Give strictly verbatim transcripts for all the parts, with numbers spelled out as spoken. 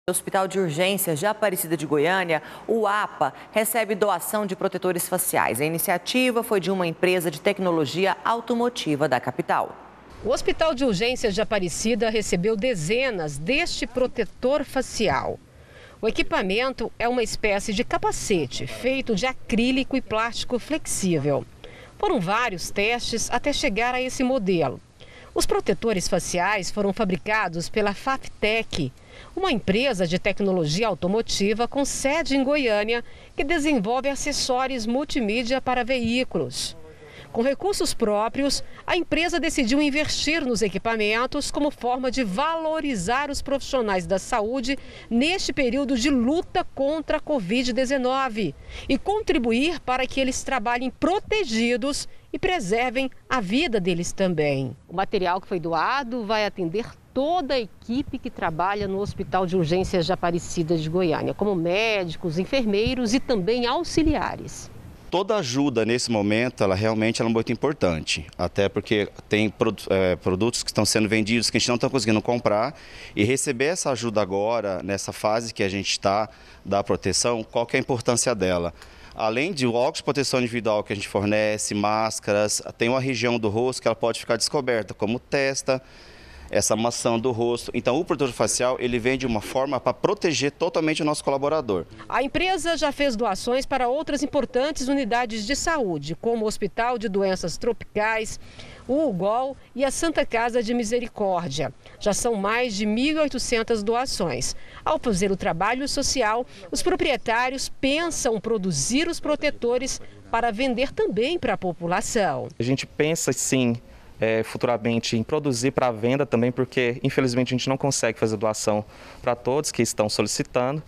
No Hospital de Urgências de Aparecida de Goiânia, o A P A recebe doação de protetores faciais. A iniciativa foi de uma empresa de tecnologia automotiva da capital. O Hospital de Urgências de Aparecida recebeu dezenas deste protetor facial. O equipamento é uma espécie de capacete feito de acrílico e plástico flexível. Foram vários testes até chegar a esse modelo. Os protetores faciais foram fabricados pela Faftec, uma empresa de tecnologia automotiva com sede em Goiânia que desenvolve acessórios multimídia para veículos. Com recursos próprios, a empresa decidiu investir nos equipamentos como forma de valorizar os profissionais da saúde neste período de luta contra a covid dezenove e contribuir para que eles trabalhem protegidos e preservem a vida deles também. O material que foi doado vai atender toda a equipe que trabalha no Hospital de Urgências de Aparecida de Goiânia, como médicos, enfermeiros e também auxiliares. Toda ajuda nesse momento, ela realmente ela é muito importante, até porque tem é, produtos que estão sendo vendidos que a gente não está conseguindo comprar e receber essa ajuda agora, nessa fase que a gente está da proteção, qual que é a importância dela? Além de óculos de proteção individual que a gente fornece, máscaras, tem uma região do rosto que ela pode ficar descoberta, como testa, essa maçã do rosto. Então, o protetor facial, ele vem de uma forma para proteger totalmente o nosso colaborador. A empresa já fez doações para outras importantes unidades de saúde, como o Hospital de Doenças Tropicais, o U G O L e a Santa Casa de Misericórdia. Já são mais de mil e oitocentas doações. Ao fazer o trabalho social, os proprietários pensam produzir os protetores para vender também para a população. A gente pensa, sim, É, futuramente em produzir para venda também, porque infelizmente a gente não consegue fazer doação para todos que estão solicitando.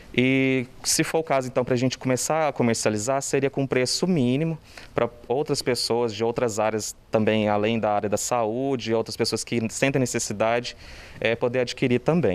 E se for o caso, então, para a gente começar a comercializar, seria com preço mínimo para outras pessoas de outras áreas também, além da área da saúde, outras pessoas que sentem necessidade, é, poder adquirir também.